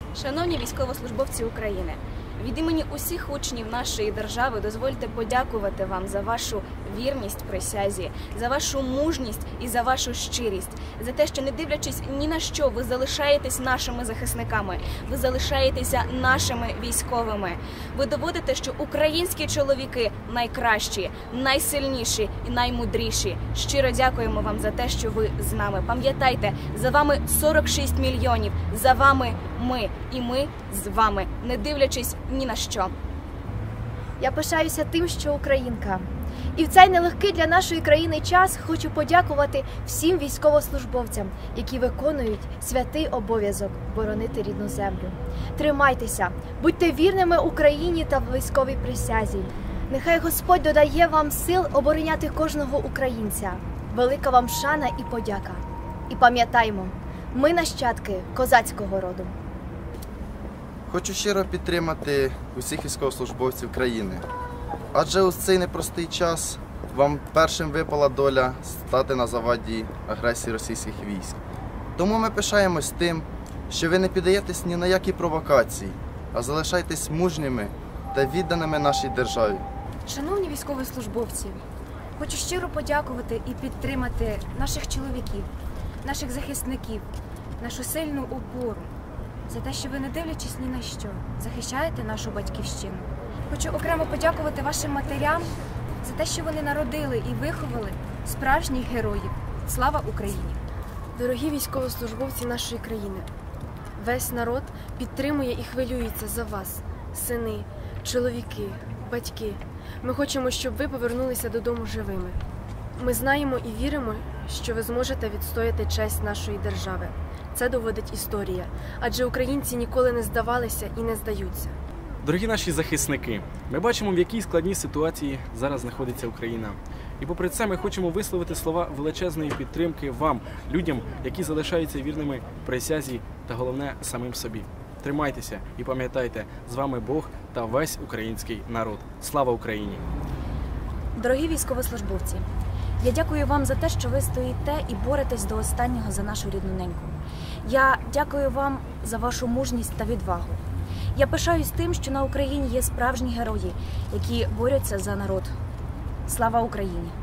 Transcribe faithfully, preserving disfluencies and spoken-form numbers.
Шановні військовослужбовці України, від імені усіх учнів нашої держави дозвольте подякувати вам за вашу вірність присязі, за вашу мужність і за вашу щирість, за те, що, не дивлячись ні на що, ви залишаєтесь нашими захисниками, ви залишаєтеся нашими військовими. Ви доводите, що українські чоловіки найкращі, найсильніші і наймудріші. Щиро дякуємо вам за те, що ви з нами. Пам'ятайте, за вами сорок шість мільйонів, за вами ми і ми з вами, не дивлячись ні на що. Я пишаюся тим, що українка. І в цей нелегкий для нашої країни час хочу подякувати всім військовослужбовцям, які виконують святий обов'язок боронити рідну землю. Тримайтеся, будьте вірними Україні та військовій присязі. Нехай Господь додає вам сил обороняти кожного українця. Велика вам шана і подяка. І пам'ятаймо, ми нащадки козацького роду. Хочу щиро підтримати усіх військовослужбовців країни, адже у цей непростий час вам першим випала доля стати на заваді агресії російських військ. Тому ми пишаємось тим, що ви не піддаєтесь ні на які провокації, а залишайтесь мужніми та відданими нашій державі. Шановні військовослужбовці, хочу щиро подякувати і підтримати наших чоловіків, наших захисників, нашу сильну опору, за те, що ви, не дивлячись ні на що, захищаєте нашу батьківщину. Хочу окремо подякувати вашим матерям за те, що вони народили і виховали справжніх героїв. Слава Україні! Дорогі військовослужбовці нашої країни, весь народ підтримує і хвилюється за вас, сини, чоловіки, батьки. Ми хочемо, щоб ви повернулися додому живими. Ми знаємо і віримо, що ви зможете відстояти честь нашої держави. Це доводить історія, адже українці ніколи не здавалися і не здаються. Дорогі наші захисники, ми бачимо, в якій складній ситуації зараз знаходиться Україна. І попри це ми хочемо висловити слова величезної підтримки вам, людям, які залишаються вірними присязі та, головне, самим собі. Тримайтеся і пам'ятайте, з вами Бог та весь український народ. Слава Україні! Дорогі військовослужбовці, я дякую вам за те, що ви стоїте і боретесь до останнього за нашу рідну неньку. Я дякую вам за вашу мужність та відвагу. Я пишаюсь тим, що на Україні є справжні герої, які борються за народ. Слава Україні!